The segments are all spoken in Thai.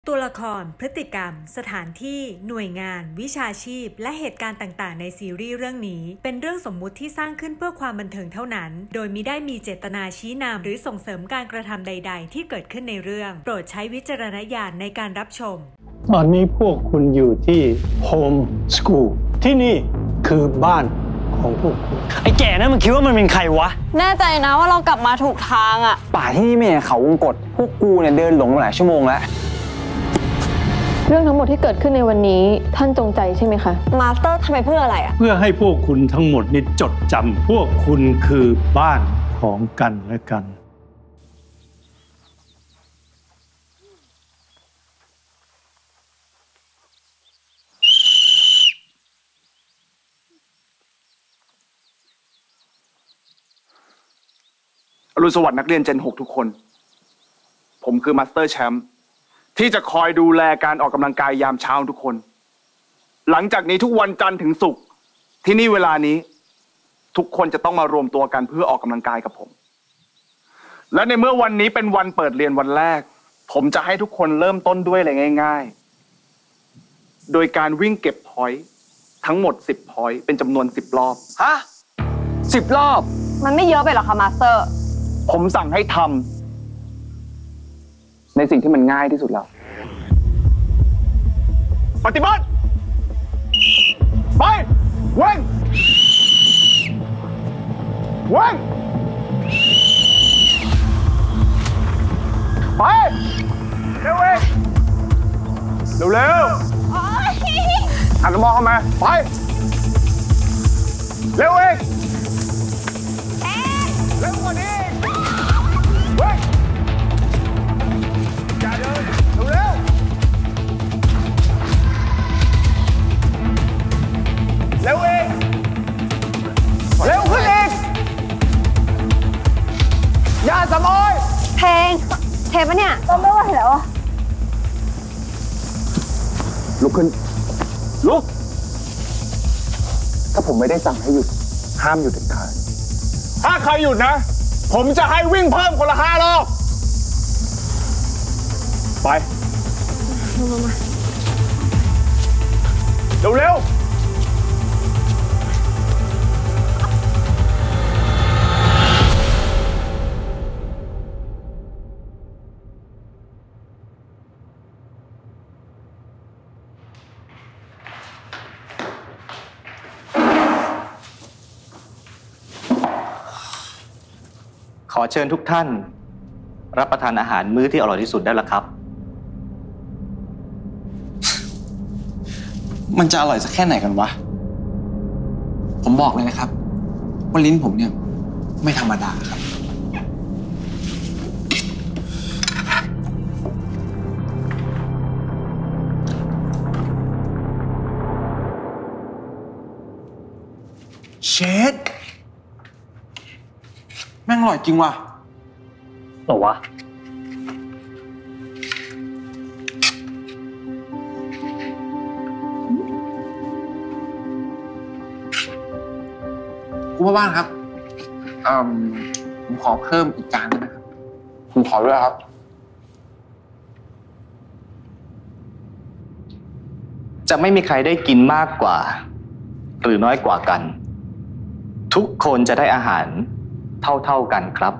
ตัวละครพฤติกรรมสถานที่หน่วยงานวิชาชีพและเหตุการณ์ต่างๆในซีรีส์เรื่องนี้เป็นเรื่องสมมุติที่สร้างขึ้นเพื่อความบันเทิงเท่านั้นโดยมิได้มีเจตนาชี้นำหรือส่งเสริมการกระทำใดๆที่เกิดขึ้นในเรื่องโปรดใช้วิจารณญาณในการรับชมตอนนี้พวกคุณอยู่ที่โฮมสคูลที่นี่คือบ้านของพวกคุณไอ้แก่นั่นมันคิดว่ามันเป็นใครวะแน่ใจนะว่าเรากลับมาถูกทางอ่ะป่าที่นี่ไม่ใช่เขาวงกตพวกกูเนี่ยเดินหลงมาหลายชั่วโมงแล้วเรื่องทั้งหมดที่เกิดขึ้นในวันนี้ท่านจงใจใช่ไหมคะมาสเตอร์ทำไปเพื่ออะไรอ่ะเพื่อให้พวกคุณทั้งหมดนี่จดจำพวกคุณคือบ้านของกันและกันอรุณสวัสดิ์นักเรียนเจน 6 ทุกคนผมคือมาสเตอร์แชมป์ที่จะคอยดูแลการออกกำลังกายยามเช้าทุกคนหลังจากนี้ทุกวันจันทร์ถึงศุกร์ที่นี่เวลานี้ทุกคนจะต้องมารวมตัวกันเพื่อออกกำลังกายกับผมและในเมื่อวันนี้เป็นวันเปิดเรียนวันแรกผมจะให้ทุกคนเริ่มต้นด้วยอะไรง่ายๆโดยการวิ่งเก็บพอยต์ทั้งหมด10พอยต์เป็นจำนวน10รอบฮะ10 รอบมันไม่เยอะไปหรอคะมาสเตอร์ผมสั่งให้ทำในสิ่งที่มันง่ายที่สุดแล้วปฏิบัติไปเว้งเว้งไปเร็วเว้งเร็วหันมองเข้ามาไปเร็วเว้งเร็วกว่านี้เว้งอย่าเดินเร็วเร็วเองเร็วขึ้นอีกอย่าสมอยเพลงเทปะเนี่ยต้องไม่ไหวแล้วอะลุกขึ้นลุกถ้าผมไม่ได้สั่งให้หยุดห้ามหยุดเด็ดขาดถ้าใครหยุดนะผมจะให้วิ่งเพิ่มคนละ5 รอบไปเร็วขอเชิญทุกท่านรับประทานอาหารมื้อที่อร่อยที่สุดได้แล้วครับมันจะอร่อยสักแค่ไหนกันวะผมบอกเลยนะครับว่าลิ้นผมเนี่ยไม่ธรรมดาครับเชดแม่งอร่อยจริงว่ะหรอวะคุณพ่อบ้านครับผมขอเพิ่มอีกจานได้ไหมครับผมขอด้วยครับจะไม่มีใครได้กินมากกว่าหรือน้อยกว่ากันทุกคนจะได้อาหารเท่าๆกันครับ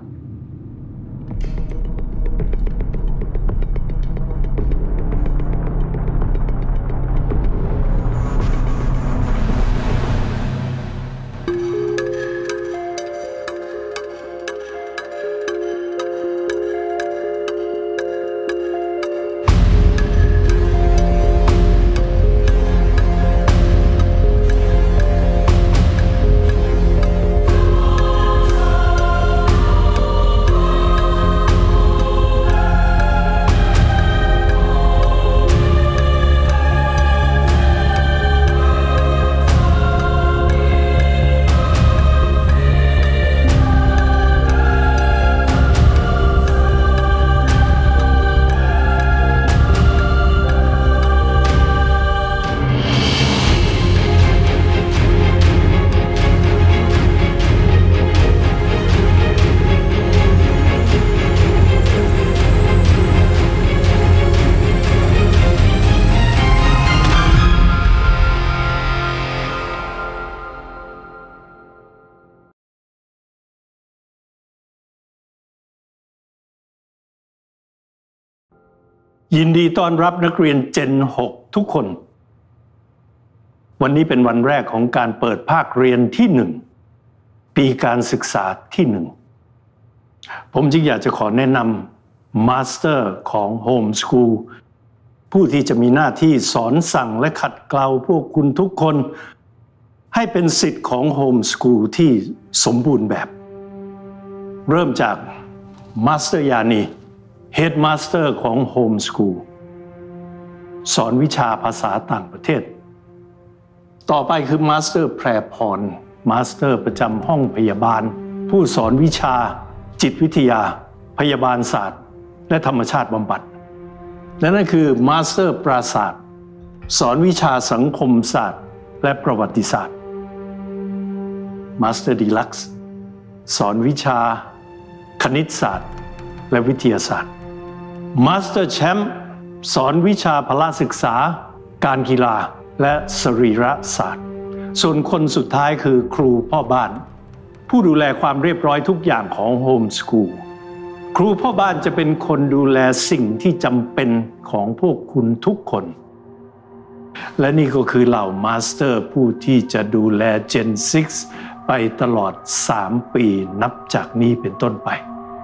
ยินดีต้อนรับนักเรียนเจน 6 ทุกคน วันนี้เป็นวันแรกของการเปิดภาคเรียนที่ 1 ปีการศึกษาที่ 1 ผมจึงอยากจะขอแนะนำมาสเตอร์ของโฮมสคูลผู้ที่จะมีหน้าที่สอนสั่งและขัดเกลาพวกคุณทุกคนให้เป็นศิษย์ของโฮมสคูลที่สมบูรณ์แบบเริ่มจากมาสเตอร์ยานีเฮดมาสเตอร์ของโฮมสคูลสอนวิชาภาษาต่างประเทศต่อไปคือมาสเตอร์แพรพรมาสเตอร์ประจำห้องพยาบาลผู้สอนวิชาจิตวิทยาพยาบาลศาสตร์และธรรมชาติบำบัดและนั่นคือมาสเตอร์ปราศาสตร์สอนวิชาสังคมศาสตร์และประวัติศาสตร์มาสเตอร์ดีลักซ์สอนวิชาคณิตศาสตร์และวิทยาศาสตร์มาสเตอร์แชมป์สอนวิชาพละศึกษาการกีฬาและสรีระศาสตร์ส่วนคนสุดท้ายคือครูพ่อบ้านผู้ดูแลความเรียบร้อยทุกอย่างของโฮมสคูลครูพ่อบ้านจะเป็นคนดูแลสิ่งที่จำเป็นของพวกคุณทุกคนและนี่ก็คือเหล่ามาสเตอร์ผู้ที่จะดูแล Gen 6 ไปตลอด3 ปีนับจากนี้เป็นต้นไป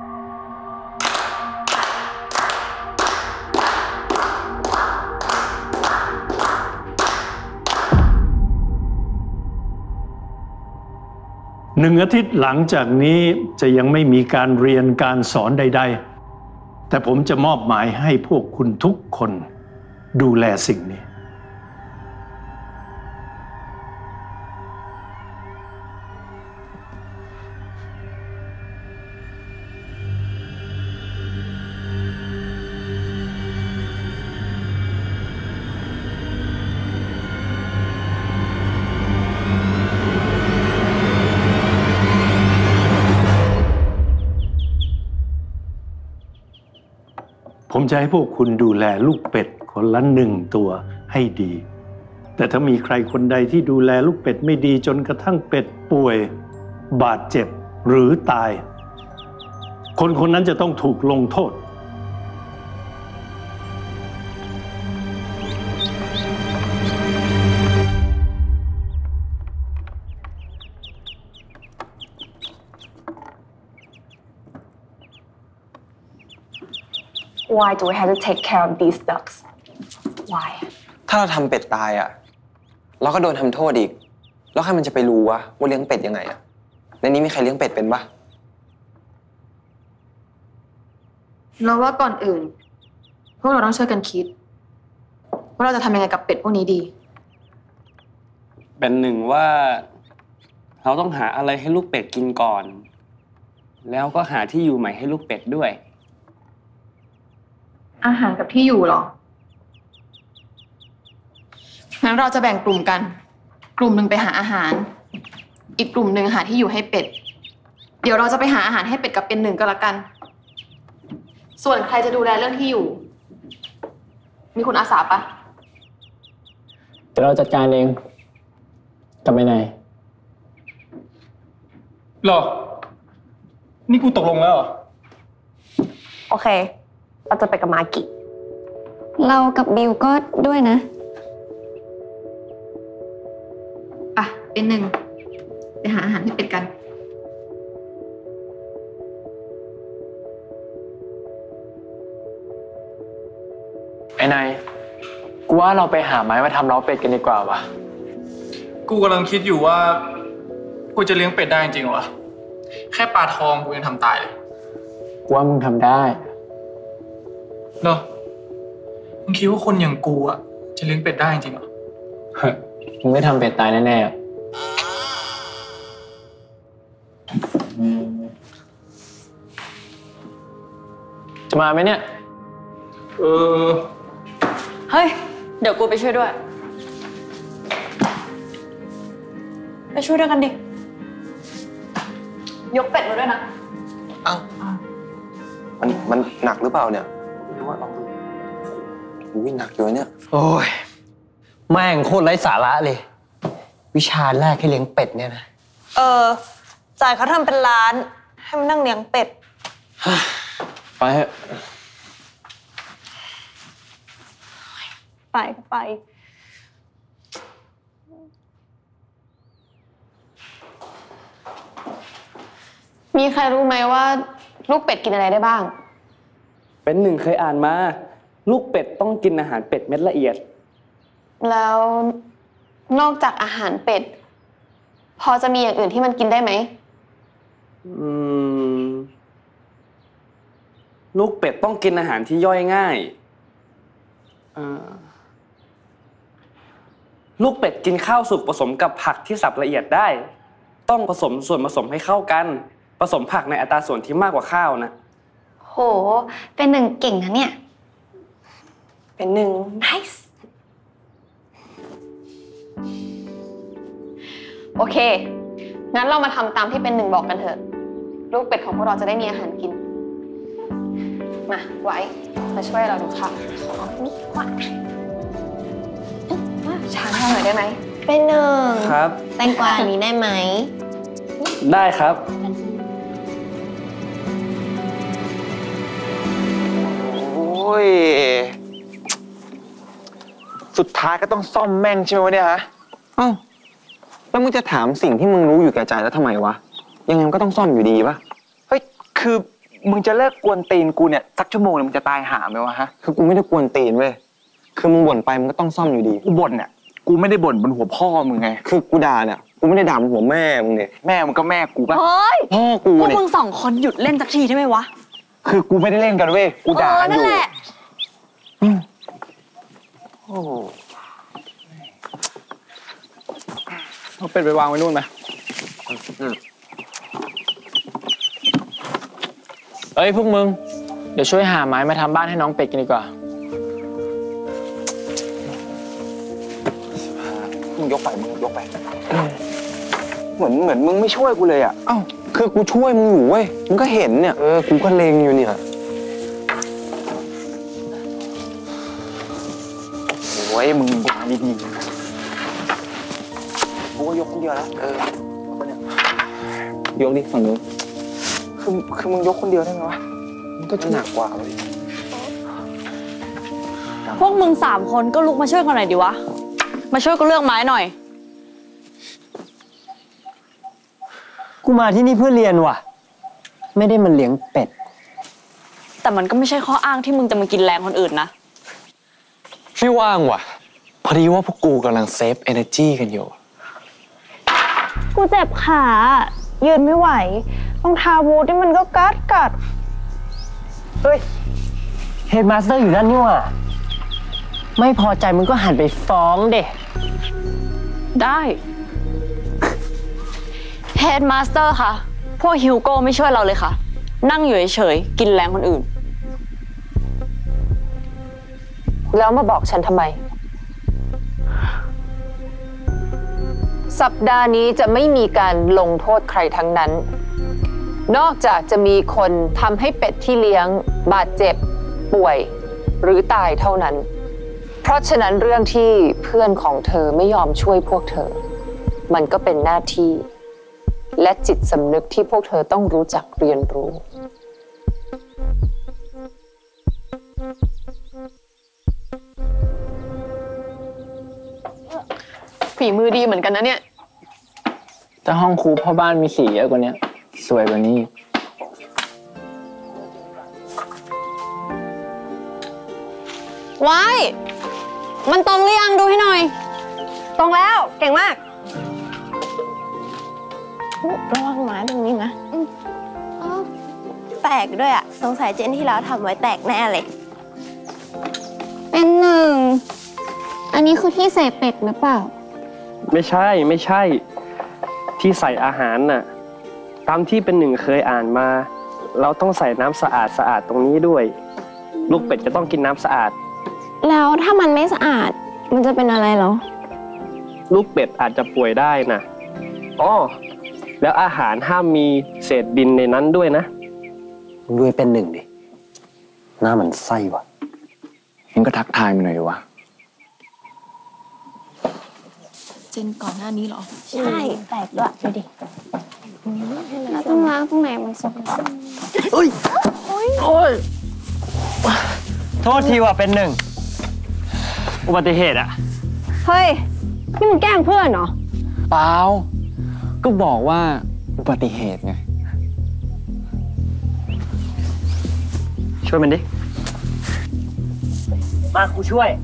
1 อาทิตย์หลังจากนี้จะยังไม่มีการเรียนการสอนใดๆแต่ผมจะมอบหมายให้พวกคุณทุกคนดูแลสิ่งนี้ผมจะให้พวกคุณดูแลลูกเป็ดคนละ1 ตัวให้ดีแต่ถ้ามีใครคนใดที่ดูแลลูกเป็ดไม่ดีจนกระทั่งเป็ดป่วยบาดเจ็บหรือตายคนคนนั้นจะต้องถูกลงโทษ Why do we have to take care of these ducks? Why? ถ้าเราทำเป็ดตายอ่ะเราก็โดนทำโทษอีกแล้วใครมันจะไปรู้ว่าเลี้ยงเป็ดยังไงอ่ะในนี้มีใครเลี้ยงเป็ดเป็นปะเราว่าก่อนอื่นพวกเราต้องช่วยกันคิดว่าเราจะทำยังไงกับเป็ดพวกนี้ดีเป็นหนึ่งว่าเราต้องหาอะไรให้ลูกเป็ดกินก่อนแล้วก็หาที่อยู่ใหม่ให้ลูกเป็ดด้วยอาหารกับที่อยู่หรองั้นเราจะแบ่งกลุ่มกันกลุ่มหนึ่งไปหาอาหารอีกกลุ่มหนึ่งหาที่อยู่ให้เป็ดเดี๋ยวเราจะไปหาอาหารให้เป็ดกับเป็น1ก็แล้วกันส่วนใครจะดูแลเรื่องที่อยู่มีคุณอาสาปะเดี๋ยวเราจัดการเองกลับไปไหนหรอนี่กูตกลงแล้วเหรอโอเคเราจะไปกับมากิเรากับบิวก็ด้วยนะอ่ะเป็น1ไปหาอาหารให้เป็ดกันไอ้นายกูว่าเราไปหาไม้มาทำเล้าเป็ดกันดีกว่าวะกูกำลังคิดอยู่ว่ากูจะเลี้ยงเป็ดได้จริงเหรอแค่ปลาทองกูยังทำตายเลยกูว่ามึงทำได้เนอะมึงคิดว่าคนอย่างกูอะจะเลี้ยงเป็ดได้จริงเหรอมึงไม่ทำเป็ดตายแน่ๆจะมาไหมเนี่ยเฮ้ยเดี๋ยวกูไปช่วยด้วยไปช่วยด้วยกันดิยกเป็ดมาด้วยนะเอ้ามันหนักหรือเปล่าเนี่ยวิ่งหนักอยู่เนี่ยโอ้ยแม่งโคตรไร้สาระเลยวิชาแรกให้เลี้ยงเป็ดเนี่ยนะจ่ายเขาทำเป็นร้านให้มันนั่งเลี้ยงเป็ดไปเถอะไปมีใครรู้ไหมว่าลูกเป็ดกินอะไรได้บ้างเป็นหนึ่งเคยอ่านมา ลูกเป็ดต้องกินอาหารเป็ดเม็ดละเอียดแล้วนอกจากอาหารเป็ดพอจะมีอย่างอื่นที่มันกินได้ไหมลูกเป็ดต้องกินอาหารที่ย่อยง่าย ลูกเป็ดกินข้าวสุกผสมกับผักที่สับละเอียดได้ ต้องผสมส่วนผสมให้เข้ากัน ผสมผักในอัตราส่วนที่มากกว่าข้าวนะโหเป็นหนึ่งเก่งนะเนี่ยเป็นหนึ่ง nice โอเค งั้นเรามาทำตามที่เป็นหนึ่งบอกกันเถอะ ลูกเป็ดของพวกเราจะได้มีอาหารกิน มาไว้มาช่วยเราดูค่ะช้าให้หน่อยได้ไหมเป็นหนึ่งครับแตงกวาอันนี้ได้ไหมได้ครับโอ้ยสุดท้ายก็ต้องซ่อมแม่งใช่ไหมวะเนี่ยฮะเอ้าแล้วมึงจะถามสิ่งที่มึงรู้อยู่แก่ใจแล้วทำไมวะยังไงมันก็ต้องซ่อมอยู่ดีปะเฮ้ยคือมึงจะเลิกกวนตีนกูเนี่ยสักชั่วโมงนึงมึงจะตายหาไหมวะฮะคือกูไม่ได้กวนตีนเว้ยคือมึงบ่นไปมึงก็ต้องซ่อมอยู่ดีกูบ่นเนี่ยกูไม่ได้บ่นบนหัวพ่อมึงไงคือกูด่าเนี่ยกูไม่ได้ด่าบนหัวแม่มึงเนี่ยแม่มึงก็แม่กูปะเฮ้ยพ่อกูพวกเนี่ยมึงสองคนหยุดเล่นสักทีได้ไหมวะคือกูไม่ได้เล่นกันเว้ยกูด่ากันอยู่นั่นแหละโอ้โหเอาเป็ดไปวางไว้นู่นไหมเอ้ยพวกมึง เดี๋ยวช่วยหาไม้มาทำบ้านให้น้องเป็ดกันดีกว่ามึงยกไปมึงยกไปเหมือนมึงไม่ช่วยกูเลยอ่ะเอ้าคือกูช่วยมึงอยู่เว้ยมึงก็เห็นเนี่ยกูก็เล็งอยู่เนี่ยโอ้ยมึงวางดีๆกูก็ยกคนเดียวแล้วยกดิฝั่งนู้นคือมึงยกคนเดียวได้ไหมวะมันก็จะหนักกว่าเลยพวกมึง3 คนก็ลุกมาช่วยกันหน่อยดิวะ มาช่วยกูเลือกไม้หน่อยกูมาที่นี่เพื่อเรียนว่ะ ไม่ได้มันเลี้ยงเป็ดแต่มันก็ไม่ใช่ข้ออ้างที่มึงจะมากินแรงคนอื่นนะไม่ว่างว่ะ พอดีว่าพวกกูกำลังเซฟ energy กันอยู่กูเจ็บขายืนไม่ไหวรองเท้าบูทที่มันก็กัดเฮ้ย เฮดมาสเตอร์อยู่นั่นนี่ว่ะ ไม่พอใจมึงก็หันไปฟ้องเด็ได้ เฮดมาสเตอร์ค่ะ พวกฮิวโก้ไม่ช่วยเราเลยค่ะ นั่งอยู่เฉยๆกินแรงคนอื่นแล้วมาบอกฉันทำไม สัปดาห์นี้จะไม่มีการลงโทษใครทั้งนั้น นอกจากจะมีคนทำให้เป็ดที่เลี้ยงบาดเจ็บป่วยหรือตายเท่านั้น เพราะฉะนั้นเรื่องที่เพื่อนของเธอไม่ยอมช่วยพวกเธอ มันก็เป็นหน้าที่และจิตสำนึกที่พวกเธอต้องรู้จักเรียนรู้ฝีมือดีเหมือนกันนะเนี่ยถ้าห้องครูพ่อบ้านมีสีเยอะกว่านี้สวยกว่านี้ว้ายมันตรงหรือยังดูให้หน่อย ตรงแล้วเก่งมากระวังไม้ตรงนี้นะแตกด้วยอ่ะสงสัยเจนที่แล้วทำไว้แตกแน่เลย เป็น1อันนี้คือที่ใส่เป็ดหรือเปล่าไม่ใช่ที่ใส่อาหารน่ะตามที่เป็นหนึ่งเคยอ่านมา เราต้องใส่น้ำสะอาดตรงนี้ด้วย ลูกเป็ดจะต้องกินน้ำสะอาดแล้วถ้ามันไม่สะอาดมันจะเป็นอะไรเหรอลูกเป็ดอาจจะป่วยได้นะอ๋อแล้วอาหารห้ามมีเศษดินในนั้นด้วยนะมึงด้วยเป็น1ดิ หน้ามันไส้ว่ะมึงก็ทักทายมันหน่อยวะเจนก่อนหน้านี้เหรอใช่แตกด้วยดูดิเราต้องล้างตรงไหนมันสกปรกโอ้ยโทษทีว่ะเป็น1 อุบัติเหตุอะเฮ้ย นี่มึงแกล้งเพื่อนเหรอเปล่า ก็บอกว่าอุบัติเหตุไงช่วยมันดิ มากูช่วย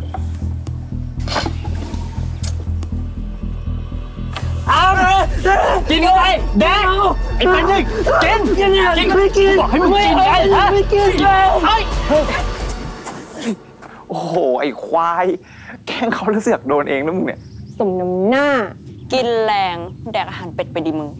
เอากินเข้าไปแดกไอ้ปันนี่กินไม่กินบอกให้มึงกินไงฮะไม่กินโอ้โห ไอ้ควาย แกล้งเขาแล้วเสือกโดนเองแล้วมึงเนี่ยสมน้ำหน้ากินแรงแดกอาหารเป็ดไปดิมึง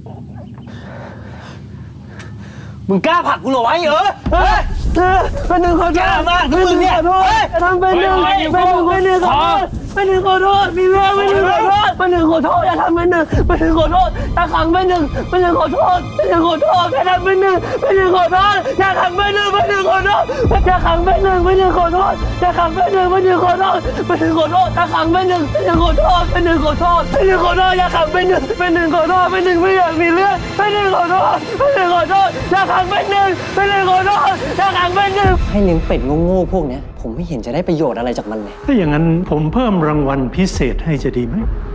มึงกล้าผลักกูเหรอวะเป็นหนึ่งขอโทษมากนะมึงเนี่ยทำเป็นหนึ่งขอโทษเป็นหนึ่งขอโทษมีเรื่องเป็นหนึ่งขอโทษเป็นหนึ่งขอโทษอย่าทำเป็นหนึ่งเป็นหนึ่งขอโทษตาขังเป็นหนึ่งเป็นหนึ่งขอโทษเป็นหนึ่งขอโทษอย่าทำเป็นหนึ่งเป็นหนึ่งขอโทษอย่าขังเป็นหนึ่งเป็นหนึ่งขอโทษอย่าขังเป็นหนึ่งเป็นหนึ่งขอโทษอย่าขังเป็นหนึ่งเป็นหนึ่งขอโทษเป็นหนึ่งขอโทษตาขังเป็นหนึ่งเป็นหนึ่งขอโทษเป็นหนึ่งขอโทษเป็นหนึ่งขอโทษอย่าขังเป็นหนึ่งเป็นหนึ่งขอโทษเป็นหนึ่งไม่อยากมีเรื่องเป็นหนึ่งขอโทษเป็นหนึ่งขอโทษอย่าขังเป็นหนึ่งเป็นหนึ่งขอโทษอย่าขังเป็นหนึ่งให้เลี้ยงเป็ดโง่ๆพวกเนี้ยผมไม่เห็นจะได้ประโยชน์อะไรจากมันเลยถ้าอย่างนั้นผมเพิ่มรางวัลพิเศษให้จะดีไหม